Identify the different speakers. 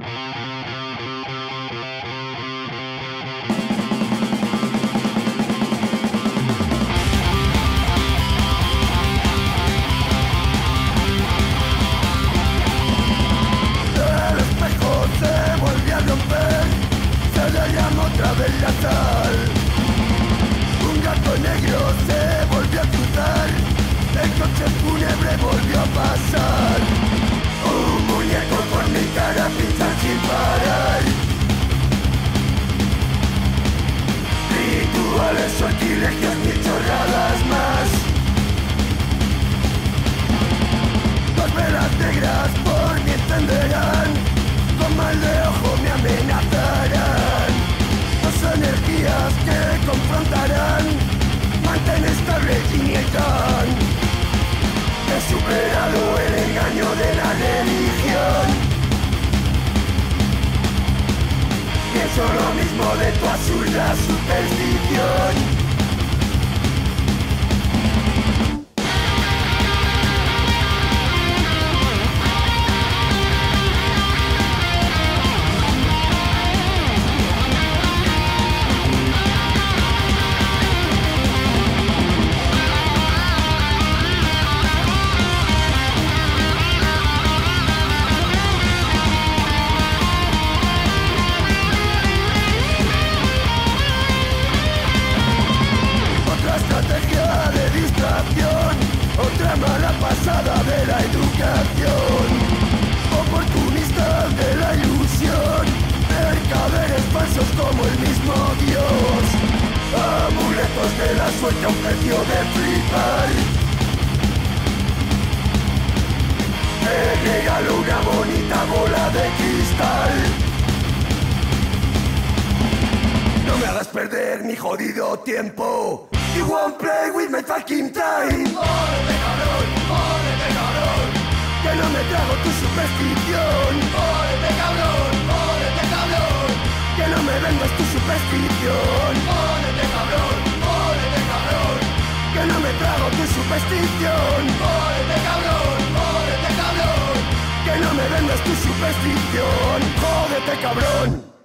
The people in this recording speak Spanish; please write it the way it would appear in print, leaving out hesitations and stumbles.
Speaker 1: Otra vez la sal. Un gato negro se volvió a cruzar. El coche fúnebre volvió a pasar. Un muñeco con mi cara pincha sin parar. Rituales, sortilegios, mil chorradas más. Dos velas negras por mí encenderán. Con mal de ojo me amenazarán. Dos energías que confrontarán. Mantén estable el yin y el yang. He superado el engaño de la religión. Pienso lo mismo de tu absurda superstición. Otra mala pasada de la educación, oportunista de la ilusión, mercaderes falsos como el mismo Dios, amuletos de la suerte a un precio de flipar. Te regalo una bonita bola de cristal. No me hagas perder mi jodido tiempo. You won't play with my fucking time.
Speaker 2: ¡Jódete, cabrón! ¡Jódete, cabrón!
Speaker 1: Que no me trago tu superstición.
Speaker 2: ¡Jódete, cabrón! ¡Jódete, cabrón!
Speaker 1: Que no me vendas tu superstición.
Speaker 2: ¡Jódete, cabrón! ¡Jódete, cabrón!
Speaker 1: Que no me trago tu superstición.
Speaker 2: ¡Jódete, cabrón! ¡Jódete, cabrón!
Speaker 1: Que no me vendas tu superstición. Jódete, cabrón.